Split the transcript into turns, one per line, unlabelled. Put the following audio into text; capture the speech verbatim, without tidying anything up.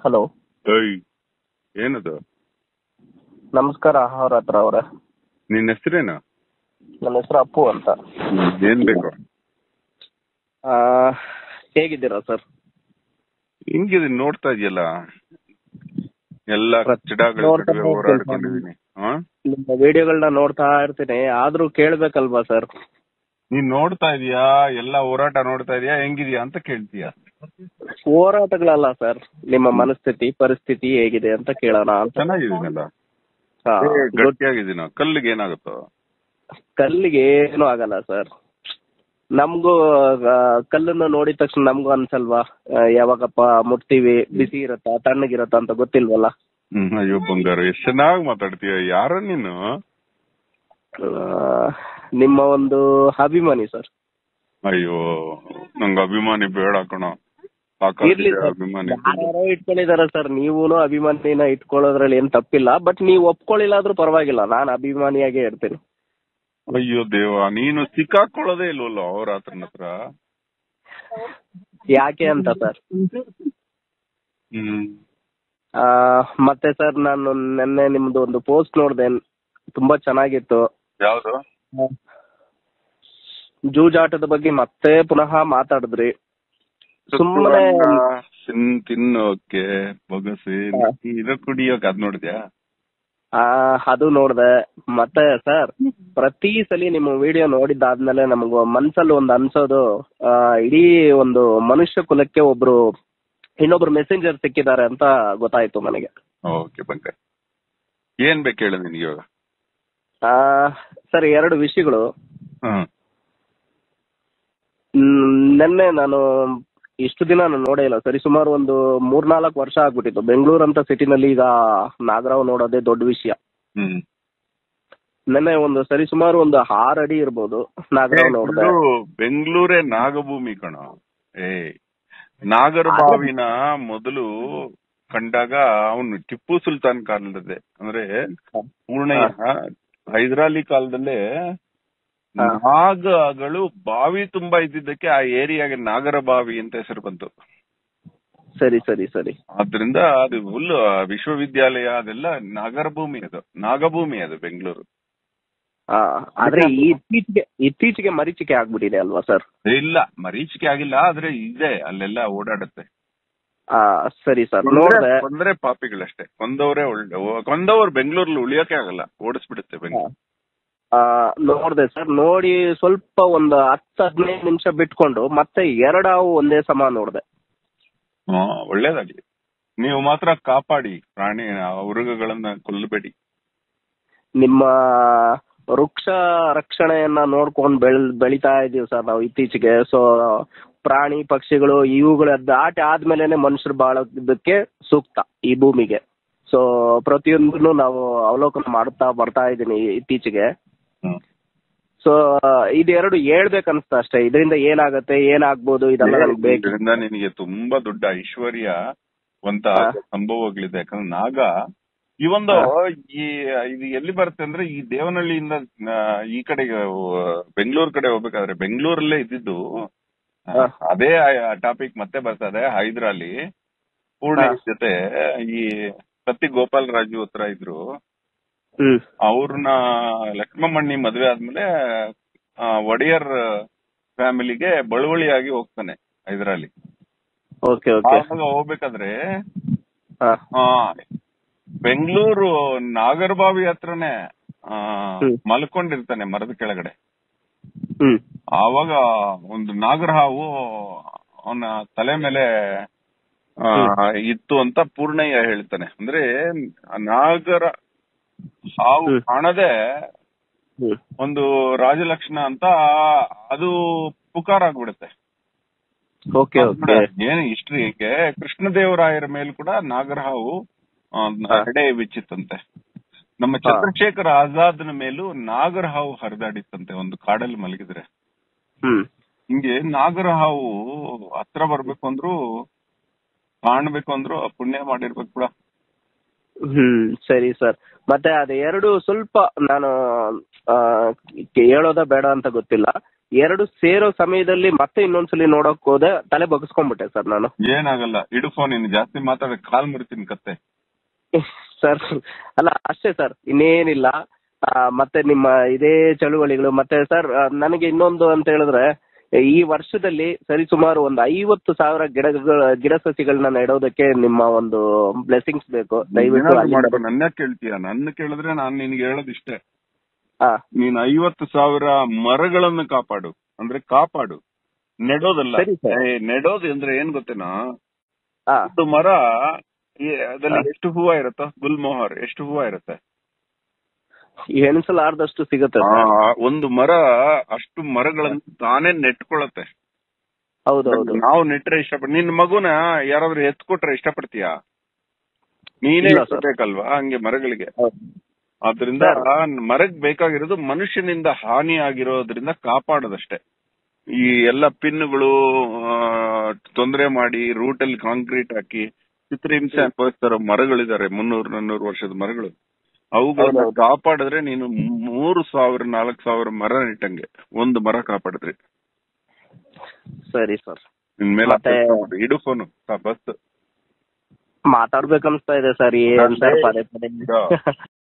Hello.
ಏಯ್ ಏನದು?
ನಮಸ್ಕಾರ ahoratra ಅವರೇ.
ನಿನ್ನ ಹೆಸರೇನು?
ನನ್ನ ಹೆಸರು ಅಪ್ಪು ಅಂತ.
ಏನ್ ಬೇಕು?
ಆ ಹೇಗಿದ್ದೀರಾ ಸರ್?
ಹಿಂಗಿದೆ ನೋಡ್ತಾ ಇದೆಯಲ್ಲ, ಎಲ್ಲ ಕಚ್ಚಡಗಳ ನಡುವೆ ಹೋರಾಡ್ಕೊಂಡಿದೀನಿ.
ನಿಮ್ಮ ವಿಡಿಯೋಗಳನ್ನ ನೋಡ್ತಾ ಇರ್ತೀನಿ, ಆದ್ರೂ ಕೇಳ್ಬೇಕಲ್ವಾ ಸರ್?
ನೀನ್ ನೋಡ್ತಾ ಇದೀಯಾ, ಎಲ್ಲ ಹೋರಾಟ ನೋಡ್ತಾ ಇದೀಯಾ, ಹೆಂಗಿದ್ಯಾ ಅಂತ ಕೇಳ್ತೀಯ?
ಹೋರಾಟಗಳಲ್ಲ ಸರ್, ನಿಮ್ಮ ಮನಸ್ಥಿತಿ ಪರಿಸ್ಥಿತಿ ಹೇಗಿದೆ ಅಂತ ಕೇಳೋಣ ಅಂತ.
ಚೆನ್ನಾಗಿದ್ದೀನಲ್ಲ, ಗಟ್ಟಿಯಾಗಿದ್ದೀನ. ಕಲ್ಲಿಗೆ ಏನಾಗುತ್ತೋ?
ಕಲ್ಲಿಗೆ ಏನು ಆಗಲ್ಲ ಸರ್. ನಮ್ಗೂ ಕಲ್ಲನ್ನು ನೋಡಿದ ತಕ್ಷಣ ನಮ್ಗೂ ಅನ್ಸಲ್ವಾ ಯಾವಾಗಪ್ಪ ಮುಟ್ತೀವಿ, ಬಿಸಿ ಇರತ್ತಾ ತಣ್ಣಗಿರತ್ತಾ ಅಂತ ಗೊತ್ತಿಲ್ವಲ್ಲ.
ಹ್ಮ್ ಅಯ್ಯೋ ಬಂಗಾರ, ಎಷ್ಟ್ ಚೆನ್ನಾಗಿ ಮಾತಾಡ್ತೀಯ. ಯಾರ ನೀನು?
ನಿಮ್ಮ ಒಂದು ಅಭಿಮಾನಿ ಸರ್.
ಅಯ್ಯೋ ನಂಗ ಅಭಿಮಾನಿ ಬೇಡ ಕಣ.
ಇರ್ಲಿ ಸರ್, ಯಾರೋ ಇಟ್ಕೊಂಡಿದಾರೆ ಸರ್, ನೀವೂನು ಅಭಿಮಾನಿನ ಇಟ್ಕೊಳ್ಳೋದ್ರಲ್ಲಿ ಏನ್ ತಪ್ಪಿಲ್ಲ. ಬಟ್ ನೀವು ಒಪ್ಕೊಳ್ಳಿಲ್ಲ ಆದ್ರೂ ಪರವಾಗಿಲ್ಲ, ನಾನು ಅಭಿಮಾನಿಯಾಗೇ ಇರ್ತೀನಿ.
ಅಯ್ಯೋ ದೇವ, ನೀನು ಸಿಕ್ಕಾಕೊಳ್ಳೋದೇ ಇಲ್ವಲ್ಲ ಅವ್ರ ಹತ್ರನ ಹತ್ರ.
ಯಾಕೆ ಅಂತ ಸರ್?
ಹ್ಮ್
ಮತ್ತೆ ಸರ್, ನಾನು ನಿನ್ನೆ ನಿಮ್ದು ಒಂದು ಪೋಸ್ಟ್ ನೋಡ್ದೆ, ತುಂಬಾ ಚೆನ್ನಾಗಿತ್ತು.
ಯಾವ್ದು?
ಜೂಜಾಟದ ಬಗ್ಗೆ ಮತ್ತೆ ಪುನಃ ಮಾತಾಡಿದ್ರಿ. ಸುಮ್ಮನೆ
ತಿನ್ನೋಕೆ ಬೊಗಸೆ ಇದು ಕುಡಿಯೋಕೆ ಅದ್ ನೋಡಿದ್ಯಾ?
ಆ ಅದು ನೋಡ್ದೆ. ಮತ್ತೆ ಸರ್, ಪ್ರತಿ ಸಲ ನಿಮ್ಮ ವಿಡಿಯೋ ನೋಡಿದ್ದಾದ್ಮೇಲೆ ನಮಗ ಮನ್ಸಲ್ಲಿ ಒಂದು ಅನ್ಸೋದು, ಇಡೀ ಒಂದು ಮನುಷ್ಯ ಕುಲಕ್ಕೆ ಒಬ್ರು ಇನ್ನೊಬ್ರು ಮೆಸೆಂಜರ್ ಸಿಕ್ಕಿದ್ದಾರೆ ಅಂತ ಗೊತ್ತಾಯ್ತು ನನಗೆ.
ಓಕೆ ಬಂಕ, ಏನ್ ಬೇಕು ಹೇಳ ನಿನ್ಗೆ ಇವಾಗ?
ಸರ್, ಎರಡು ವಿಷಯಗಳು. ನೆನ್ನೆ ನಾನು ಇಷ್ಟು ದಿನ ನಾನು ನೋಡೇ ಇಲ್ಲ ಸರಿ, ಸುಮಾರು ಒಂದು ಮೂರ್ನಾಲ್ಕು ವರ್ಷ ಆಗ್ಬಿಟ್ಟಿತ್ತು. ಬೆಂಗಳೂರು ಅಂತ ಸಿಟಿನಲ್ಲಿ ಈಗ ನಾಗರಾವ್ ನೋಡೋದೇ ದೊಡ್ಡ ವಿಷಯ. ನೆನ್ನೆ ಒಂದು ಸರಿ ಸುಮಾರು ಒಂದು ಆರು ಅಡಿ ಇರ್ಬೋದು ನಾಗರಾವ್ ನೋಡಿದೆ.
ಬೆಂಗಳೂರೇ ನಾಗಭೂಮಿ ಕಣ. ಏ ನಾಗರ ಬಾವಿನ ಮೊದಲು ಕಂಡಾಗ ಅವನು ಟಿಪ್ಪು ಸುಲ್ತಾನ್ ಕಾಲದಲ್ಲೇ, ಅಂದ್ರೆ ಪೂರ್ಣಯ್ಯ ಹೈದರಾಲಿ ಕಾಲದಲ್ಲೇ ನಾಗಗಳು ಬಾವಿ ತುಂಬಾ ಇದ್ದಿದ್ದಕ್ಕೆ ಆ ಏರಿಯಾಗೆ ನಾಗರ ಬಾವಿ ಅಂತ ಹೆಸರು ಬಂತು.
ಸರಿ ಸರಿ ಸರಿ.
ಆದ್ರಿಂದ ಅದು ಫುಲ್ ವಿಶ್ವವಿದ್ಯಾಲಯ ಅದೆಲ್ಲ ನಾಗರ ಭೂಮಿ, ಅದು ನಾಗಭೂಮಿ ಅದು ಬೆಂಗಳೂರು.
ಆದ್ರೆ ಇತ್ತೀಚೆಗೆ ಇತ್ತೀಚೆಗೆ ಮರೀಚಿಕೆ ಆಗ್ಬಿಟ್ಟಿದೆ ಅಲ್ವಾ ಸರ್?
ಇಲ್ಲ, ಮರೀಚಿಕೆ ಆಗಿಲ್ಲ, ಆದ್ರೆ ಇದೆ, ಅಲ್ಲೆಲ್ಲ ಓಡಾಡುತ್ತೆ.
ಸರಿ ಸರ್, ನೋಡಿದೆ.
ಕೊಂದ್ರೆ ಪಾಪಿಗಳಷ್ಟೇ, ಕೊಂದವರೇ ಒಳ್ಳೆ ಕೊಂದವ್ರು ಬೆಂಗಳೂರಲ್ಲಿ ಉಳಿಯೋಕೆ ಆಗಲ್ಲ, ಓಡಿಸ್ಬಿಡುತ್ತೆ ಬೆಂಗಳೂರು.
ನೋಡಿದೆ ಸರ್, ನೋಡಿ ಸ್ವಲ್ಪ ಒಂದು ಹತ್ತು ಹದಿನೈದು ನಿಮಿಷ ಬಿಟ್ಕೊಂಡು ಮತ್ತೆ ಎರಡಾವು ಒಂದೇ ಸಮ ನೋಡಿದೆ.
ಹಾ ಒಳ್ಳೇದಾಗ್ಲಿ. ನೀವು ಮಾತ್ರ ಕಾಪಾಡಿ, ಪ್ರಾಣಿ ಮೃಗಗಳನ್ನ ಕೊಲ್ಲಬೇಡಿ. ನಿಮ್ಮ
ವೃಕ್ಷ ರಕ್ಷಣೆಯನ್ನ ನೋಡ್ಕೊಂಡು ಬೆಳ್ ಬೆಳಿತಾ ಇದೀವಿ ಸರ್ ನಾವು ಇತ್ತೀಚೆಗೆ. ಸೊ ಪ್ರಾಣಿ ಪಕ್ಷಿಗಳು ಇವುಗಳ ದಾಟಿ ಆದ್ಮೇಲೆನೆ ಮನುಷ್ಯರು ಬಾಳೋದಕ್ಕೆ ಸೂಕ್ತ ಈ ಭೂಮಿಗೆ. ಸೊ ಪ್ರತಿಯೊಂದನ್ನು ನಾವು ಅವಲೋಕನ ಮಾಡ್ತಾ ಬರ್ತಾ ಇದ್ದೀನಿ ಇತ್ತೀಚೆಗೆ. ಸೊ ಇದೆರಡು ಹೇಳ್ಬೇಕನ್ಸ್ತಾ ಅಷ್ಟೇ. ಇದರಿಂದ ಏನಾಗತ್ತೆ, ಏನಾಗ್ಬೋದು, ಇದೆಲ್ಲ ನನಗೆ ಬೇಕು.
ಇದರಿಂದ ನಿನಗೆ ತುಂಬಾ ದೊಡ್ಡ ಐಶ್ವರ್ಯ ಅಂತ ಸಂಭವಗಳಿದೆ. ಯಾಕಂದ್ರೆ ನಾಗ ಈ ಒಂದು ಈ ಇದು ಎಲ್ಲಿ ಬರುತ್ತೆ ಅಂದ್ರೆ, ಈ ದೇವನಹಳ್ಳಿಯಿಂದ ಈ ಕಡೆಗೆ ಬೆಂಗಳೂರು ಕಡೆ ಹೋಗ್ಬೇಕಾದ್ರೆ ಬೆಂಗಳೂರಲ್ಲೇ ಇದ್ದಿದ್ದು. ಅದೇ ಟಾಪಿಕ್ ಮತ್ತೆ ಬರ್ತದೆ. ಹೈದರಾಲಿ ಪೂರ್ಣ ಜೊತೆ ಈ ಸತ್ತಿ ಗೋಪಾಲ್ ರಾಜು ಹತ್ರ ಇದ್ರು. ಅವ್ರನ್ನ ಲಕ್ಷ್ಮಮ್ಮಣ್ಣಿ ಮದ್ವೆ ಆದ್ಮೇಲೆ ಒಡೆಯರ್ ಫ್ಯಾಮಿಲಿಗೆ ಬಳುವಳಿಯಾಗಿ ಹೋಗ್ತಾನೆ ಹೈದರಾಲಿ. ಆವಾಗ ಹೋಗ್ಬೇಕಾದ್ರೆ ಬೆಂಗಳೂರು ನಾಗರಬಾವಿ ಹತ್ರನೇ ಮಲ್ಕೊಂಡಿರ್ತಾನೆ ಮರದ ಕೆಳಗಡೆ. ಆವಾಗ ಒಂದು ನಾಗರ ಹಾವು ಅವನ ತಲೆ ಮೇಲೆ ಇತ್ತು ಅಂತ ಪೂರ್ಣಯ್ಯ ಹೇಳ್ತಾನೆ. ಅಂದ್ರೆ ನಾಗರ ಹಾವು ಕಾಣದೆ ಒಂದು ರಾಜಲಕ್ಷಣ ಅಂತ ಅದು ಪುಕಾರ ಆಗ್ಬಿಡುತ್ತೆ. ಏನು ಹಿಸ್ಟ್ರಿ, ಕೃಷ್ಣದೇವರಾಯರ ಮೇಲೂ ಕೂಡ ನಾಗರ ಹಾವು ಹಡೆ ಬಿಚ್ಚಿತ್ತಂತೆ. ನಮ್ಮ ಚಂದ್ರಶೇಖರ ಆಜಾದ್ನ ಮೇಲೂ ನಾಗರ ಹಾವು ಹರಿದಾಡಿತ್ತಂತೆ ಒಂದು ಕಾಡಲ್ಲಿ ಮಲಗಿದ್ರೆ. ಹಿಂಗೆ ನಾಗರ ಹಾವು ಹತ್ರ ಬರ್ಬೇಕು ಅಂದ್ರು, ಕಾಣ್ಬೇಕು ಅಂದ್ರು ಪುಣ್ಯ ಮಾಡಿರ್ಬೇಕು ಕೂಡ.
ಹ್ಮ್ ಸರಿ ಸರ್. ಮತ್ತೆ ಅದು ಎರಡು ಸ್ವಲ್ಪ ನಾನು ಹೇಳೋದ ಬೇಡ ಅಂತ ಗೊತ್ತಿಲ್ಲ. ಎರಡು ಸೇರೋ ಸಮಯದಲ್ಲಿ ಮತ್ತೆ ಇನ್ನೊಂದ್ಸಲಿ ನೋಡಕ್ ಹೋದೆ, ತಲೆ ಬಗ್ಸ್ಕೊಂಡ್ಬಿಟ್ಟೆ ಸರ್ ನಾನು.
ಏನಾಗಲ್ಲ, ಇಡು ಫೋನ್, ಇನ್ನು ಜಾಸ್ತಿ ಮಾತಾಡ ಕಾಲ್ ಮುರಿತೀನಿ ಕತ್ತೆ.
ಸರ್ ಅಲ್ಲ ಅಷ್ಟೇ ಸರ್, ಇನ್ನೇನಿಲ್ಲ. ಆ, ಮತ್ತೆ ನಿಮ್ಮ ಇದೇ ಚಳುವಳಿಗಳು ಮತ್ತೆ ಸರ್, ನನಗೆ ಇನ್ನೊಂದು ಅಂತ ಹೇಳಿದ್ರೆ, ಈ ವರ್ಷದಲ್ಲಿ ಸರಿಸುಮಾರು ಒಂದು ಐವತ್ತು ಸಾವಿರ ಗಿಡ ಗಿಡ ಸಸಿಗಳನ್ನ ನೆಡೋದಕ್ಕೆ ನಿಮ್ಮ ಒಂದು ಬ್ಲೆಸ್ಸಿಂಗ್ಸ್ ಬೇಕು. ದಯವಿಟ್ಟು
ನನ್ನ ಕೇಳ್ತೀಯ? ನನ್ನ ಕೇಳಿದ್ರೆ ನಾನು ನಿನ್ಗೆ ಹೇಳೋದಿಷ್ಟೇ,
ಹಾ,
ನೀನ್ ಐವತ್ತು ಸಾವಿರ ಮರಗಳನ್ನು ಕಾಪಾಡು. ಅಂದ್ರೆ ಕಾಪಾಡು, ನೆಡೋದಲ್ಲ. ನೆಡೋದು ಅಂದ್ರೆ ಏನ್ ಗೊತ್ತೇನಾ? ಒಂದು ಮರ ಅದ್ರಲ್ಲಿ ಎಷ್ಟು ಹೂವ ಇರುತ್ತೋ, ಗುಲ್ಮೋಹರ್ ಎಷ್ಟು ಹೂವ ಇರುತ್ತೆ,
ಎಣಿಸಲಾರ್ದಷ್ಟು ಸಿಗುತ್ತೆ.
ಒಂದು ಮರ ಅಷ್ಟು ಮರಗಳನ್ನು ತಾನೇ ನೆಟ್ಕೊಳತ್ತೆ.
ಹೌದೌದು.
ನಾವು ನೆಟ್ರೆ ಇಷ್ಟಪಡ, ನಿನ್ ಮಗುನ ಯಾರಾದ್ರೂ ಎತ್ಕೊಟ್ರೆ ಇಷ್ಟಪಡ್ತೀಯಾ? ನೀನೇ ಬೇಕಲ್ವಾ ಹಂಗೆ ಮರಗಳಿಗೆ. ಆದ್ರಿಂದ ಮರಗ್ ಬೇಕಾಗಿರೋದು ಮನುಷ್ಯನಿಂದ ಹಾನಿ ಆಗಿರೋದ್ರಿಂದ ಕಾಪಾಡೋದಷ್ಟೇ. ಈ ಎಲ್ಲ ಪಿನ್ಗಳು ತೊಂದರೆ ಮಾಡಿ ರೂಟಲ್ಲಿ ಕಾಂಕ್ರೀಟ್ ಹಾಕಿ ಚಿತ್ರಹಿಂಸೆ ಅನುಭವಿಸ್ತಾರೋ ಮರಗಳಿದ್ದಾರೆ, ಮುನ್ನೂರು ನಾನ್ನೂರು ವರ್ಷದ ಮರಗಳು. ಅವುಗಳನ್ನ ಕಾಪಾಡಿದ್ರೆ ನೀನು ಮೂರು ಸಾವಿರ ನಾಲ್ಕು ಸಾವಿರ ಮರ ನೆಟ್ಟಂಗೆ, ಒಂದು ಮರ ಕಾಪಾಡಿದ್ರಿ.
ಸರಿ ಸರ್,
ಇನ್ಮೇಲೆ ಇಡು ಫೋನು, ಬಸ್
ಮಾತಾಡ್ಬೇಕನ್ಸ್ತಾ ಇದೆ ಸರ್. ಏನ್ ಸರ್ ಪದೇ ಪದೇ